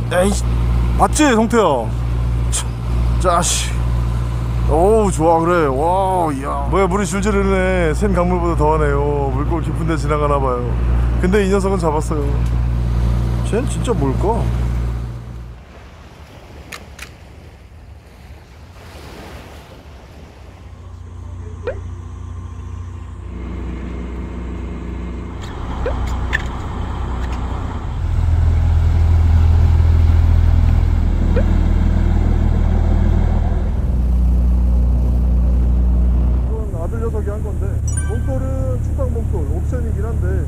에이, 맞지 성태야? 짜식. 어우 좋아. 그래. 와, 야, 뭐야, 물이 줄줄 흐르네. 샘 강물보다 더하네요. 물골 깊은데 지나가나봐요. 근데 이 녀석은 잡았어요. 쟨 진짜 뭘까? 아들 녀석이 한 건데, 몽돌은 축강 몽돌 옵션이긴 한데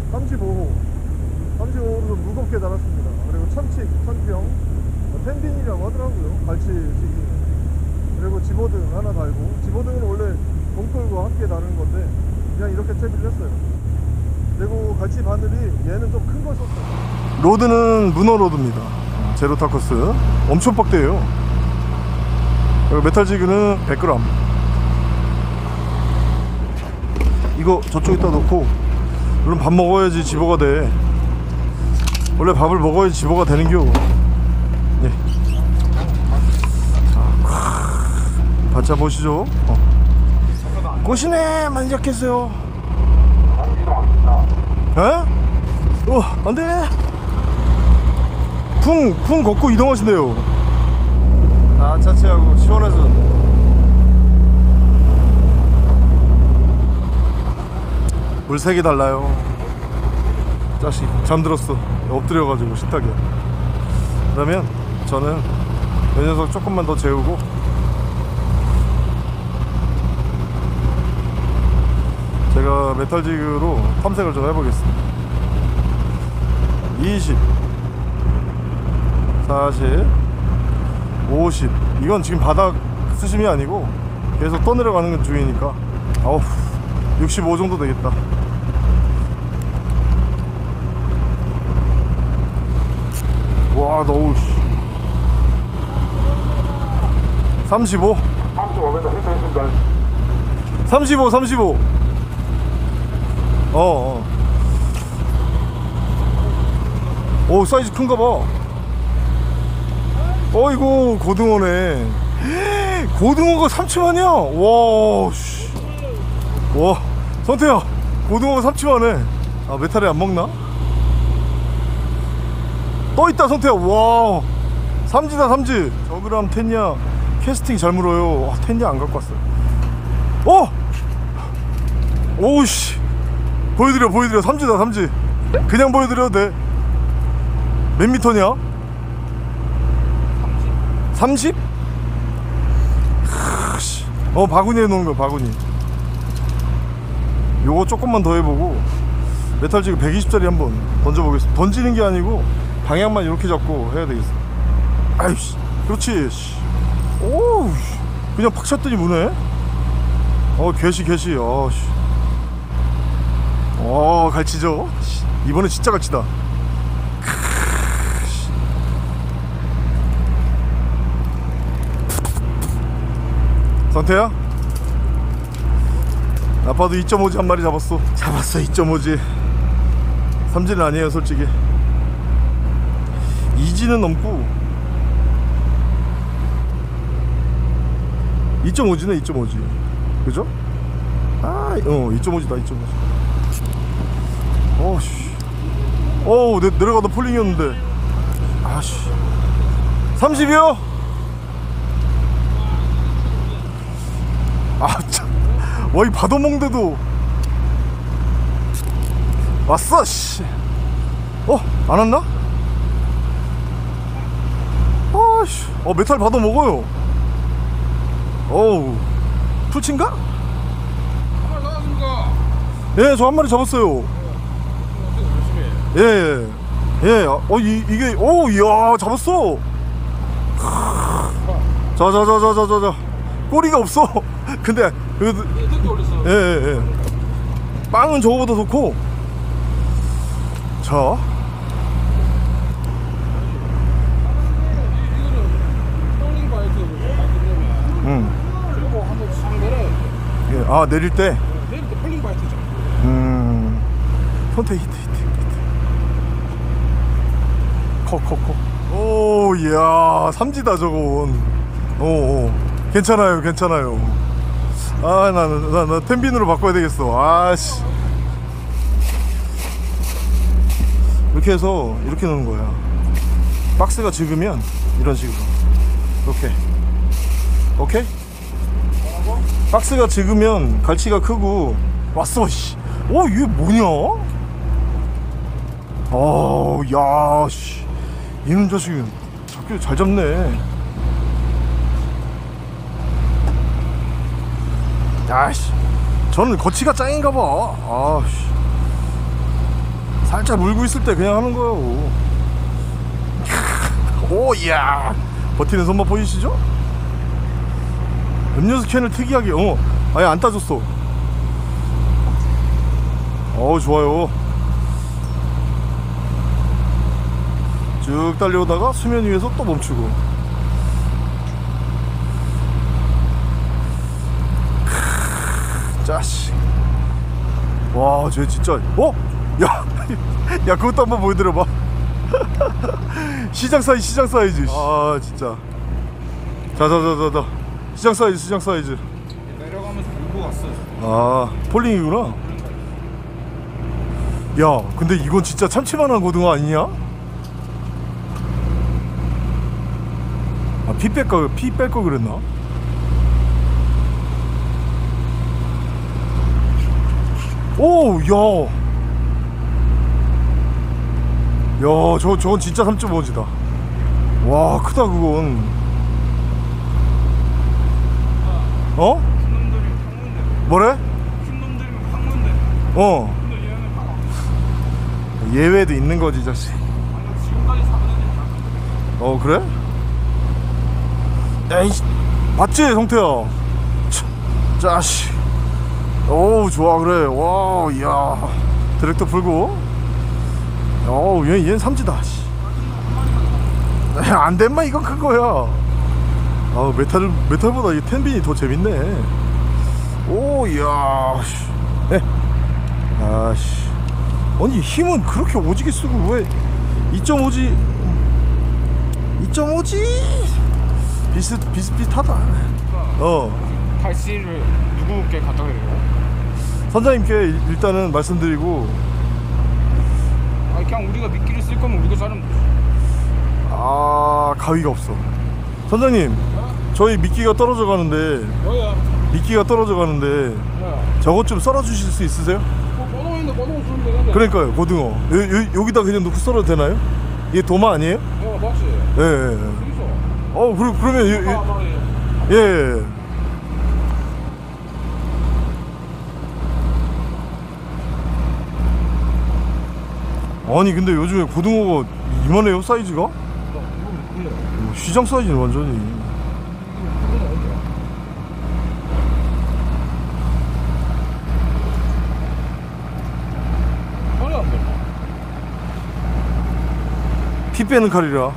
35호로 무겁게 달았습니다. 그리고 천칙, 천평, 텐딘이라고 하더라고요. 갈치식이. 그리고 집어등 하나 달고, 집어등은 원래 몽돌과 함께 다루는 건데 그냥 이렇게 채비를 했어요. 그리고 갈치 바늘이 얘는 좀 큰 거 썼어요. 로드는 문어 로드입니다. 제로 타커스 엄청 빡대요. 그리고 메탈 지그는 100g. 이거 저쪽에다 놓고, 물론 밥 먹어야지 집어가 돼. 원래 밥을 먹어야지 집어가 되는겨. 예. 바짝 보시죠. 꽃이네 많이 잡겠어요. 에? 안돼. 풍 걷고 이동하신대요. 차치하고 시원해서. 물색이 달라요. 자식 잠들었어. 엎드려가지고 식탁에. 그러면 저는 이 녀석 조금만 더 재우고 제가 메탈지그로 탐색을 좀 해보겠습니다. 20, 40, 50. 이건 지금 바닥 수심이 아니고 계속 떠내려가는 중이니까 65 정도 되겠다. 와, 너우. 35. 35. 오, 사이즈 큰가 봐. 어이구, 고등어네. 고등어가 3치만이야. 와, 씨. 와, 선태야, 고등어가 3치만해. 아, 메탈이 안 먹나? 떠있다 선태야. 와, 삼지다 삼지. 저그람 텐야 캐스팅 잘 물어요. 텐야 안 갖고 왔어요. 오우씨, 보여드려. 삼지다 삼지. 그냥 보여드려도 돼. 몇 미터냐? 30? 바구니에 놓은 거야, 바구니. 요거 조금만 더 해보고 메탈지그 120짜리 한번 던져보겠습니다. 던지는 게 아니고 방향만 이렇게 잡고 해야 되겠어. 아이씨, 그렇지. 오, 그냥 팍 쳤더니 무네. 개시. 갈치죠. 이번에 진짜 갈치다. 선태야, 아빠도 2.5지 한 마리 잡았어. 2.5지. 삼지는 아니에요 솔직히. 2지는 넘고 2.5지네. 2.5지 그죠? 2.5지다 2.5지. 내려가다 폴링이었는데. 아씨, 30이요? 와, 이 바다몽대도 왔어. 씨. 안 왔나? 메탈 받아 먹어요. 풀친가? 한 마리 나왔습니까? 예, 저 한 마리 잡았어요. 예. 이게 이야, 잡았어. 자. 꼬리가 없어. 근데 그래도 예. 빵은 저거보다 좋고. 자, 그리고 한번 싹 내려요. 예. 내릴 때 폴링 바이트죠. 선택 히트. 커. 오, 이야, 삼지다 저건. 오, 괜찮아요, 괜찮아요. 아, 나 텐빈으로 바꿔야 되겠어. 아씨. 이렇게 해서 이렇게 넣는 거야. 박스가 적으면 이런 식으로. 오케이. 오케이? 박스가 적으면 갈치가 크고. 왔어, 씨. 오, 이게 뭐냐? 야, 씨. 이놈 자식은 잡기 잘 잡네. 야씨, 저는 거치가 짱인가 봐. 아씨, 살짝 물고 있을 때 그냥 하는 거요. 오, 이야, 버티는 손맛 보이시죠? 음료수 캔을 특이하게, 아예 안 따졌어. 좋아요. 쭉 달려오다가 수면 위에서 또 멈추고. 자식. 와, 쟤 진짜. 야, 야, 그것도 한번 보여드려봐. 시장 사이즈. 아, 진짜. 자. 시장 사이즈. 내려가면서 물고 갔어. 아, 폴링이구나. 야, 근데 이건 진짜 참치만한 고등어 아니냐? 피 뺄 거 그랬나? 오, 야, 저건 진짜 3.5지다. 와, 크다 그건. 어? 큰 놈들이 황문대. 뭐래? 큰 놈들이면 황문대. 근데 얘는 봐봐. 예외도 있는 거지, 자식. 아니 지금까지 잡은 애들이 다 그래? 에이, 맞지, 성태야? 자식. 오, 좋아, 그래. 와, 이야. 드랙도 풀고. 얘는 삼지다. 안 된마, 이건 큰 거야. 메탈보다 이 텐빈이 더 재밌네. 오, 이야. 아씨. 아니, 힘은 그렇게 오지게 쓰고 왜 2.5지? 비슷비슷하다. 갈치를 누구께 갖다 드려요? 선장님께 일단은 말씀드리고. 그냥 우리가 미끼를 쓸 거면 우리가 자르면 되지. 가위가 없어. 선장님, 저희 미끼가 떨어져 가는데. 뭐야? 저것 좀 썰어 주실 수 있으세요? 고등어인데 고등어 주면 되는데. 그러니까요, 고등어. 여기다 그냥 놓고 썰어도 되나요? 이게 도마 아니에요? 맞지? 예. 여기서. 그러면 예. 아니, 근데 요즘에 고등어가 이만해요, 사이즈가? 시장 사이즈는 완전히. 피 빼는 칼이라.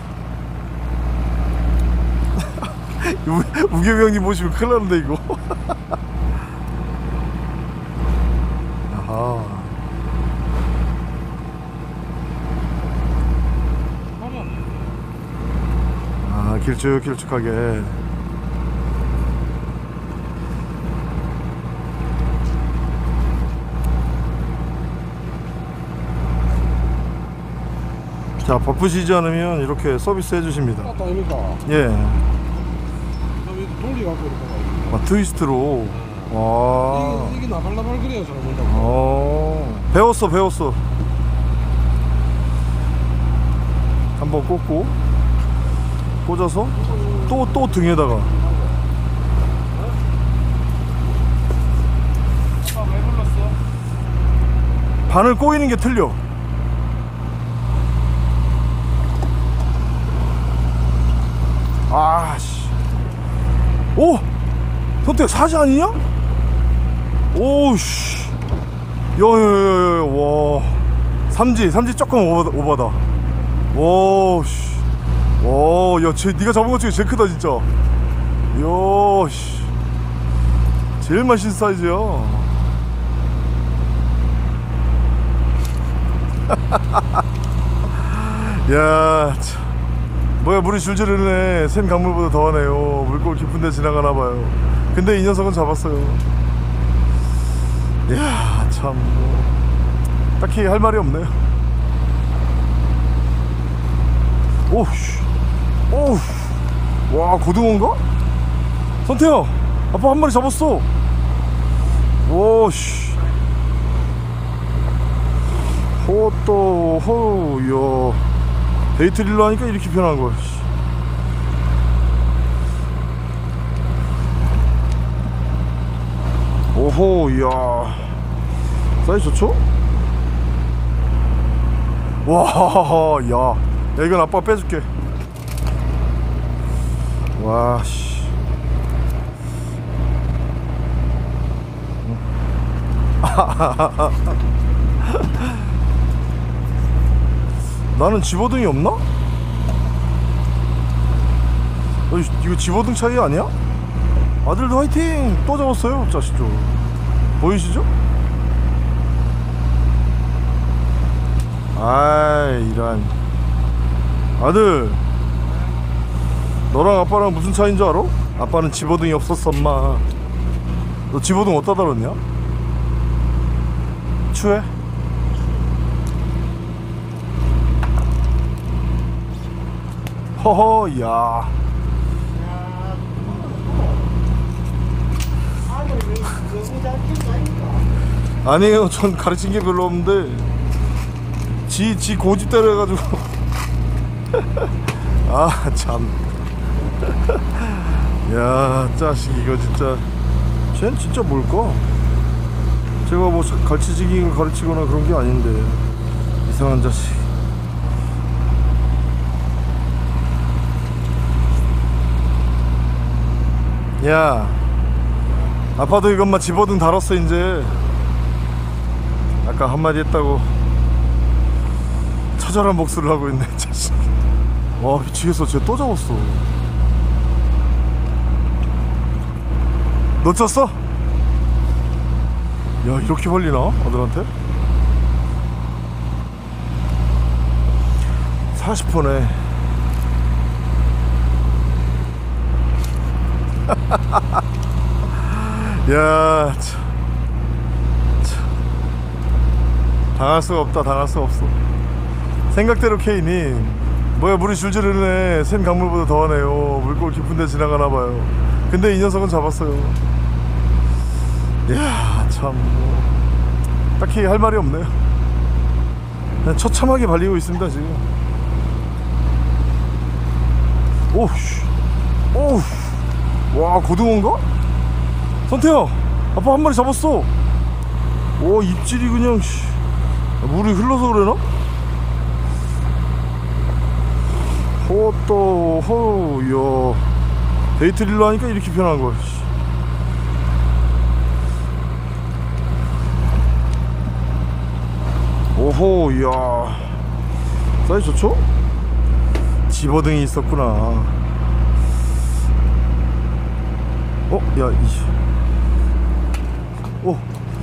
우겸이 형님 모시면 큰일 나는데 이거. 아하. 길쭉하게. 자, 바쁘시지 않으면 이렇게 서비스 해주십니다. 맞다, 이니까. 예. 돌리갖고 이렇게. 트위스트로. 와. 이게 나발나발 그래요, 잘 본다고. 배웠어. 한번 꽂고 꽂아서 또 등에다가. 왜 불렀어? 바늘 꼬이는 게 틀려. 아씨. 오! 선택 사지 아니냐? 오씨. 야야야야. 와. 삼지 조금 오바다. 와씨. 와, 야, 니가 잡은 것 중에 제일 크다 진짜. 야, 씨. 제일 맛있는 사이즈야. 야, 참. 뭐야, 물이 줄줄 흐르네. 샘 강물보다 더하네요. 물골 깊은데 지나가나봐요. 근데 이 녀석은 잡았어요. 이야, 참 딱히 할 말이 없네요. 오우씨, 오우, 와, 고등어인가? 선태야, 아빠 한 마리 잡았어. 오씨, 호또 호우야. 데이트릴로 하니까 이렇게 편한 거야. 오호, 이야, 사이즈 좋죠? 와, 야, 이건 아빠가 빼줄게. 와, 씨. 나는 집어등이 없나? 이거 집어등 차이 아니야? 아들도 화이팅! 또 잡았어요, 자식죠. 보이시죠? 아이, 이런. 아들, 너랑 아빠랑 무슨 차이인 줄 알아? 아빠는 집어등이 없었어, 엄마. 너 집어등 어디다 달았냐? 추해? 허허, 야. 아니에요, 전 가르친 게 별로 없는데 지 고집대로 해가지고. 아, 참. 야, 자식, 이거 진짜. 쟤는 진짜 뭘까? 제가 뭐 갈치지깅을 가르치거나 그런 게 아닌데, 이상한 자식. 야, 아빠도 이것만 집어등 달았어 이제. 아까 한마디 했다고 처절한 복수를 하고 있네, 자식. 와, 미치겠어. 쟤 또 잡았어. 놓쳤어? 야, 이렇게 벌리나? 아들한테? 40%네. 야, 참. 당할 수가 없다. 당할 수가 없어. 생각대로 케이님, 뭐야, 물이 줄줄 흐르네. 샘 강물보다 더하네요. 물골 깊은데 지나가나봐요. 근데 이 녀석은 잡았어요. 이야, 참 딱히 할 말이 없네요. 그냥 처참하게 발리고 있습니다 지금. 오우씨, 오우, 와, 고등어인가? 선태야, 아빠 한 마리 잡았어. 오, 입질이 그냥 물이 흘러서 그러나? 호또 호우야. 데이트릴로 하니까 이렇게 편한 거야. 오호, 이야, 사이즈 좋죠? 집어등이 있었구나. 야, 오,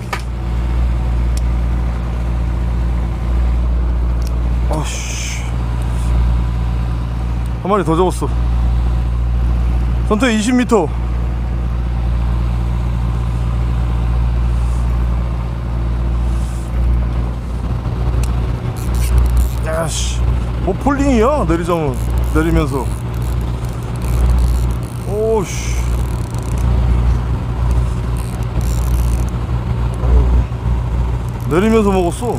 아씨, 한 마리 더 잡았어. 선택 20m. 야씨, 뭐 폴링이야? 내리면서. 오씨, 내리면서 먹었어.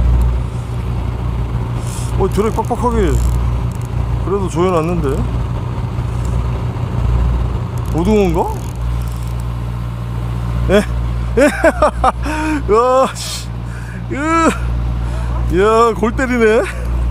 드랙 빡빡하게 그래도 조여놨는데. 고등어인가? 아씨, 야, 골 때리네.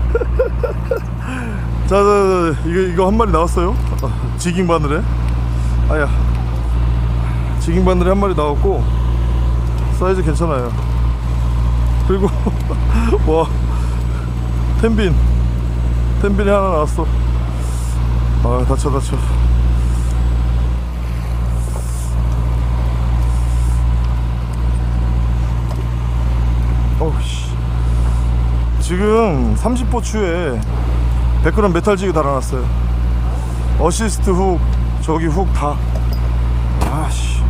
자, 이거 한 마리 나왔어요. 지깅 바늘에. 아야, 지깅 바늘에 한 마리 나왔고, 사이즈 괜찮아요. 그리고 와, 텐빈이 하나 나왔어. 아, 다쳐. 어우씨, 지금 30보 추에 100g 메탈지그 달아놨어요. 어시스트 훅, 저기 훅 다. 아씨,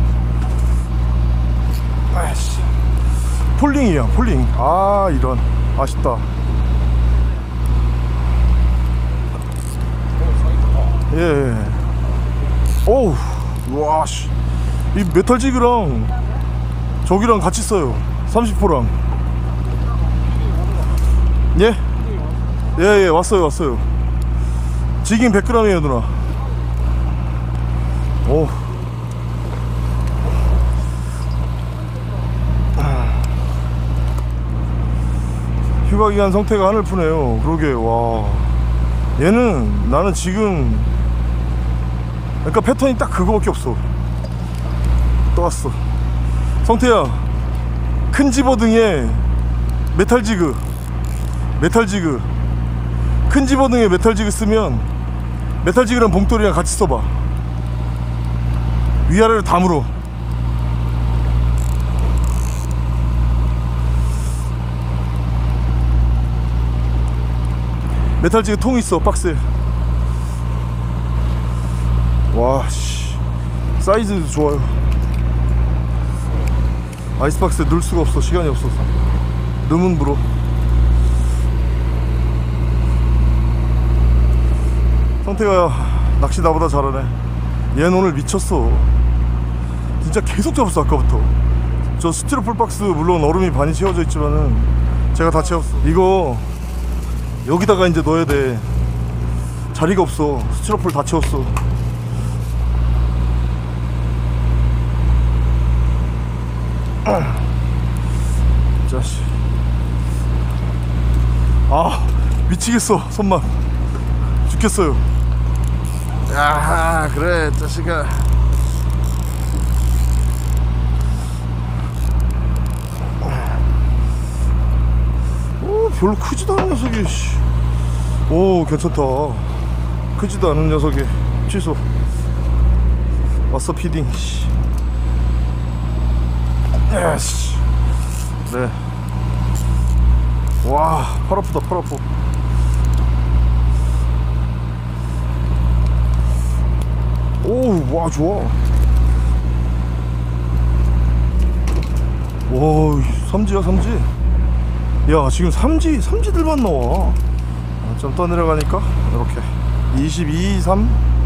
아씨, 폴링이야, 폴링. 아, 이런, 아쉽다. 예. 오우, 와, 씨. 이 메탈지그랑 저기랑 같이 써요. 30호랑. 예? 예, 왔어요. 지깅 100g이에요, 누나. 오. 휴가기간 성태가 하늘 푸네요. 그러게. 와, 얘는 나는 지금 그러니까 패턴이 딱 그거밖에 없어. 또 왔어. 성태야, 큰 집어등에 메탈지그, 큰 집어등에 메탈지그 쓰면 메탈지그랑 봉돌이랑 같이 써봐. 위아래를 다 물어. 메탈지그 통 있어, 박스에. 와, 씨, 사이즈도 좋아요. 아이스박스에 넣을 수가 없어. 시간이 없어서. 넣으면 물어. 성태가 낚시 나보다 잘하네. 얘는 오늘 미쳤어. 진짜 계속 잡았어. 아까부터. 저 스티로폴 박스 물론 얼음이 반이 채워져 있지만은 제가 다 채웠어. 이거 여기다가 이제 넣어야 돼. 자리가 없어. 스티로폴 다 채웠어. 자식. 아, 미치겠어. 손만 죽겠어요. 야, 그래 자식아. 오, 별로 크지도 않은 녀석이. 오, 괜찮다. 크지도 않은 녀석이. 취소. 왔어 피딩. 예스. 네. 와, 팔 아프다. 팔 아파. 오우, 와, 좋아. 와, 삼지야, 삼지. 야, 지금 삼지들만 나와. 좀 떠내려가니까 이렇게 22, 3.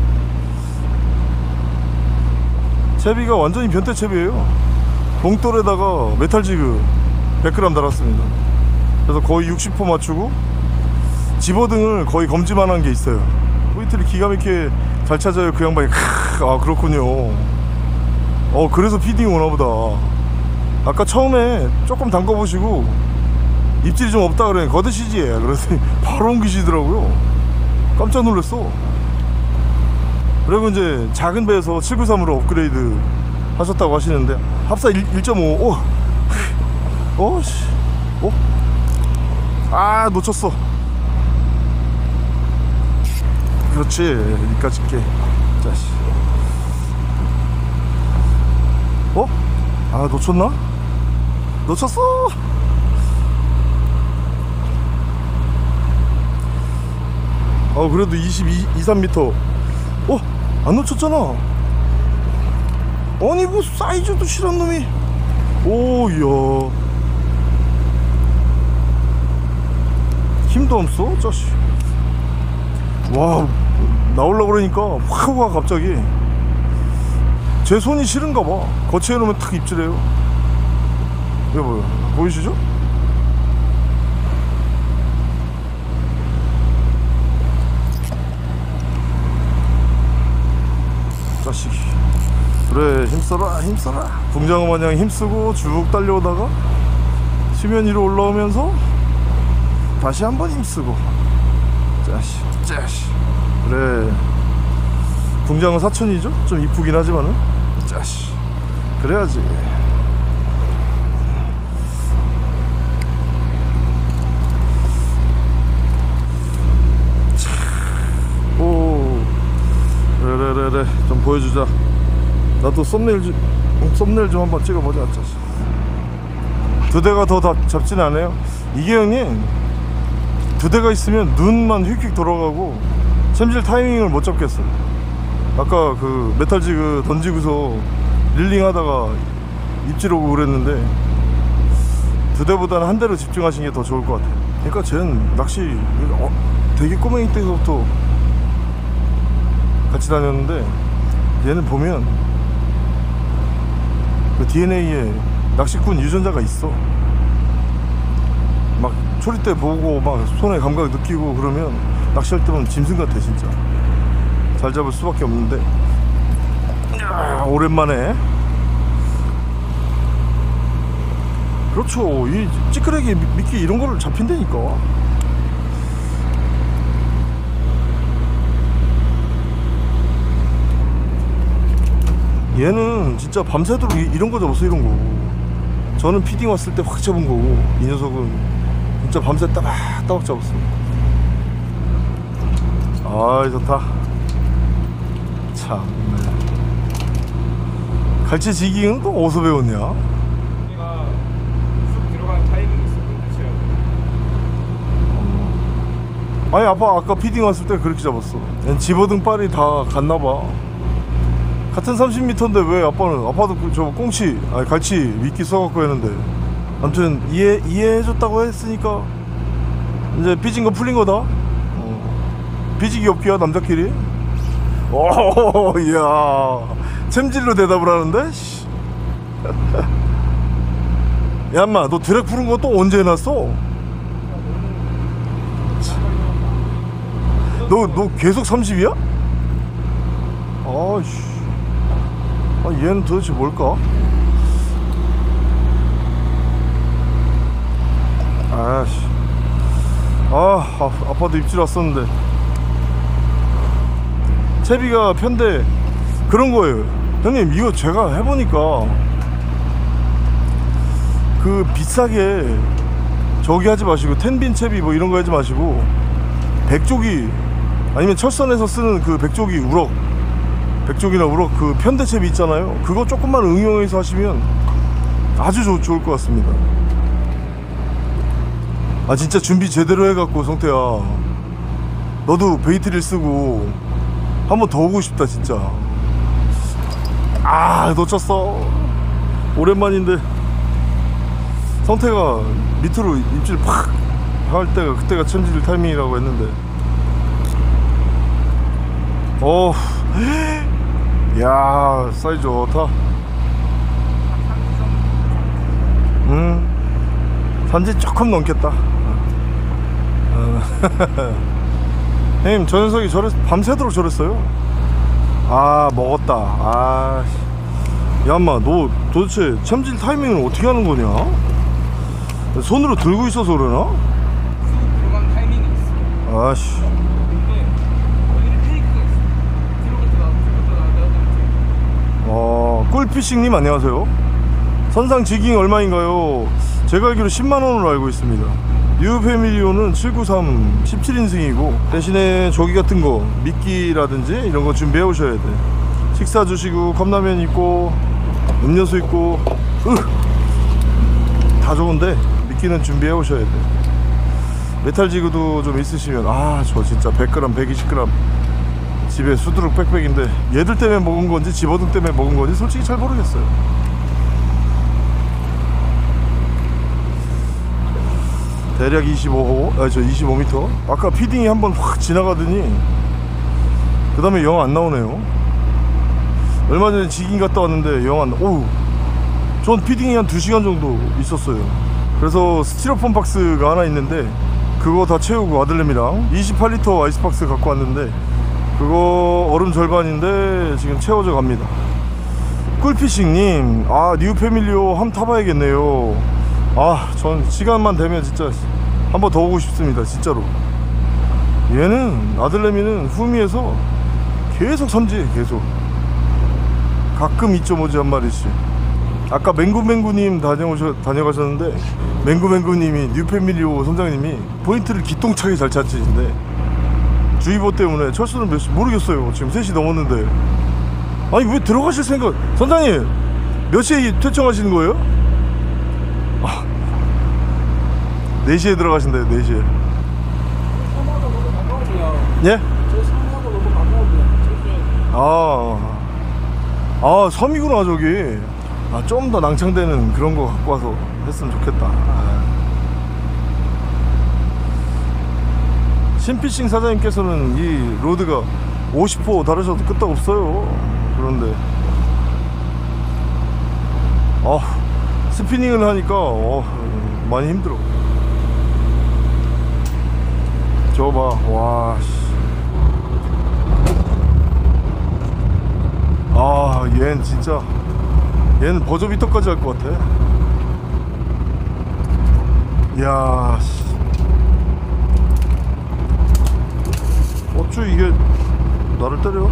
채비가 완전히 변태 채비예요. 봉돌에다가 메탈지그 100g 달았습니다. 그래서 거의 60호 맞추고 집어등을 거의 검지만한 게 있어요. 포인트를 기가 막히게 잘 찾아요, 그 양반이. 아, 그렇군요. 그래서 피딩이 오나보다. 아까 처음에 조금 담궈보시고 입질이 좀 없다 그래. 거드시지. 그랬더니 바로 옮기시더라고요. 깜짝 놀랐어. 그리고 이제 작은 배에서 793으로 업그레이드 하셨다고 하시는데 합사 1.5. 아, 놓쳤어. 그렇지. 여기까지 있게. 자식. 아, 놓쳤나? 놓쳤어. 그래도 22, 23m. 안 놓쳤잖아. 아니, 뭐 사이즈도 실한 놈이. 오, 이야. 힘도 없어, 자식. 와, 나오려고 그러니까 확 와, 갑자기. 제 손이 싫은가 봐. 거치해 놓으면 탁 입질해요. 이거 뭐야, 보이시죠? 자식이. 그래, 힘써라, 힘써라. 붕장어 마냥 힘쓰고 쭉 달려오다가 수면 위로 올라오면서 다시 한번 힘쓰고. 자식. 그래, 붕장어 사촌이죠? 좀 이쁘긴 하지만은. 자식. 그래야지. 오, 그래. 좀 보여주자. 나도 썸네일 좀 한번 찍어보자. 자식. 두 대가 더 잡진 않아요. 이게 형님 두 대가 있으면 눈만 휙휙 돌아가고 챔질 타이밍을 못 잡겠어. 아까 그 메탈지그 던지고서 릴링 하다가 입질 오고 그랬는데 두 대보다는 한 대로 집중하시는 게 더 좋을 것 같아요. 그러니까 쟤는 낚시 되게 꼬맹이 때부터 같이 다녔는데 얘는 보면 그 DNA에 낚시꾼 유전자가 있어. 막 초리대 보고 막 손에 감각 느끼고 그러면 낚시할 때 보면 짐승 같아 진짜. 잘 잡을 수밖에 없는데 오랜만에 그렇죠. 이 찌끄레기 미끼 이런 거를 잡힌다니까. 얘는 진짜 밤새도록 이런 거 잡았어. 이런 거 저는 피딩 왔을 때 확 잡은 거고 이 녀석은 진짜 밤새 따박따박 잡았어. 아이 좋다. 참 갈치 지깅은 또 어디서 배웠냐? 얘가 쑥 들어가는 타이밍이 있어. 같이 해야 돼. 아니 아까 피딩 왔을 때 그렇게 잡았어. 집어등 빨이 다 갔나봐. 같은 30m인데 왜 아빠도 저 꽁치 아니 갈치 미끼 써갖고 했는데 아무튼 이해해줬다고 했으니까 이제 삐진 거 풀린 거다. 삐지기 없기야 남자끼리. 오 이야 챔질로 대답을 하는데. 야 인마 너 드랙 푸른 거 또 언제 해놨어? 너 계속 30이야? 아이씨. 아 얘는 도대체 뭘까? 아씨. 아빠도 입질 왔었는데 채비가 편데 그런 거예요. 형님 이거 제가 해보니까 그 비싸게 저기 하지 마시고 텐빈 채비 뭐 이런 거 하지 마시고 백조기 아니면 철선에서 쓰는 그 백조기 우럭 백조기나 우럭 그 편대 채비 있잖아요. 그거 조금만 응용해서 하시면 아주 좋을 것 같습니다. 아 진짜 준비 제대로 해갖고 성태야 너도 베이트를 쓰고 한번 더 오고 싶다 진짜. 아 놓쳤어. 오랜만인데 성태가 밑으로 입질 팍 할 때가 그때가 챔질 타이밍이라고 했는데 야 사이즈 좋다. 산지 조금 넘겠다. 형님 저 녀석이 밤새도록 저랬어요. 아 먹었다. 아 야 인마 너 도대체 챔질 타이밍을 어떻게 하는 거냐? 손으로 들고 있어서 그러나? 쑥 들어가는 타이밍이 있어. 아씨. 근데 여기는 페이크가 있어. 들어갔다 나왔다. 꿀피싱님 안녕하세요. 선상 지깅 얼마인가요? 제가 알기로 10만원으로 알고 있습니다. 뉴패밀리오는 793 17인승이고 대신에 조기 같은 거 미끼라든지 이런 거 준비해 오셔야 돼. 식사 주시고 컵라면 있고 음료수 있고 다 좋은데 미끼는 준비해 오셔야 돼. 메탈지그도 좀 있으시면 저 진짜 100g 120g 집에 수두룩 빽빽인데 얘들 때문에 먹은 건지 집어등 때문에 먹은 건지 솔직히 잘 모르겠어요. 대략 25m. 아까 피딩이 한번 확 지나가더니 그 다음에 영 안 나오네요. 얼마 전에 지깅 갔다 왔는데 영 안 오우 전 피딩이 한 2시간 정도 있었어요. 그래서 스티로폼 박스가 하나 있는데 그거 다 채우고 아들내미랑 28리터 아이스박스 갖고 왔는데 그거 얼음 절반인데 지금 채워져 갑니다. 꿀피싱님 뉴패밀리오 한번 타봐야겠네요. 전 시간만 되면 진짜 한 번 더 오고 싶습니다 진짜로. 얘는 아들내미는 후미에서 계속 삼지 계속 가끔 2.5지 한 마리씩. 아까 맹구맹구님 다녀가셨는데 맹구맹구님이 뉴패밀리오 선장님이 포인트를 기똥차게 잘 찾으신데 주의보 때문에 철수는 몇 시 모르겠어요. 지금 3시 넘었는데 아니 왜 들어가실 생각. 선장님 몇 시에 퇴청하시는 거예요? 4시에 들어가신대요. 4시에 예? 저 산하고 너무 가까워요. 아 섬이구나 저기. 좀 더 낭창되는 그런 거 갖고 와서 했으면 좋겠다. 신피싱 사장님께서는 이 로드가 50호 다르셔도 끄떡 없어요. 그런데 스피닝을 하니까 많이 힘들어. 저거 봐. 와 씨. 얘는 진짜, 얘는 버저비터까지 할 것 같아. 이야 씨. 어쭈 이게 나를 때려?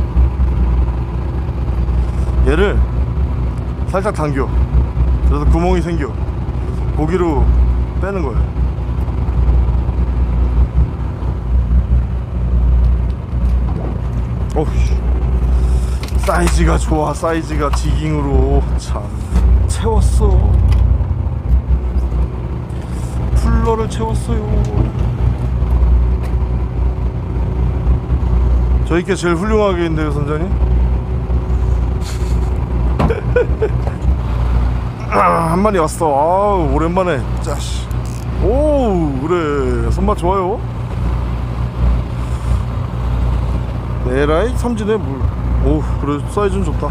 얘를 살짝 당겨. 그래서 구멍이 생겨. 고기로 빼는 거야. 어휴, 사이즈가 좋아. 사이즈가 지깅으로 참 채웠어. 풀러를 채웠어요. 저희께 제일 훌륭하게 있는데요, 선장님. 한 마리 왔어. 오랜만에. 짜씨. 오, 그래. 손맛 좋아요. 에라이 삼진에 물. 오, 그래. 사이즈는 좋다.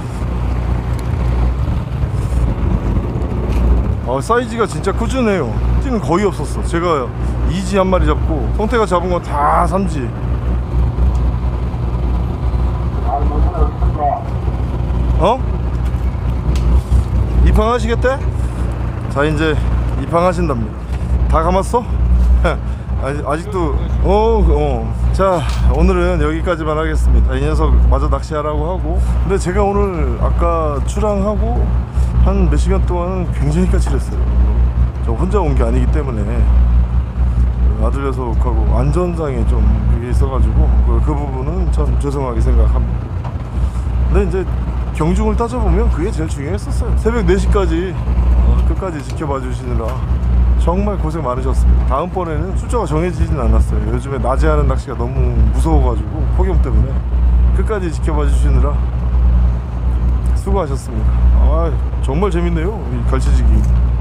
사이즈가 진짜 꾸준해요. 띠는 거의 없었어. 제가 2지 한 마리 잡고 성태가 잡은 건 다 3지. 입항하시겠대? 자, 이제 입항하신답니다. 다 감았어? 아직도 자, 오늘은 여기까지만 하겠습니다. 이 녀석 마저 낚시하라고 하고. 근데 제가 오늘 아까 출항하고 한 몇 시간 동안 굉장히 까칠했어요. 저 혼자 온 게 아니기 때문에 아들 녀석하고 안전상에 좀 그게 있어가지고 그 부분은 참 죄송하게 생각합니다. 근데 이제 경중을 따져보면 그게 제일 중요했었어요. 새벽 4시까지 끝까지 지켜봐 주시느라 정말 고생 많으셨습니다. 다음번에는 숫자가 정해지진 않았어요. 요즘에 낮에 하는 낚시가 너무 무서워가지고 폭염 때문에 끝까지 지켜봐 주시느라 수고하셨습니다. 정말 재밌네요, 이 갈치지기.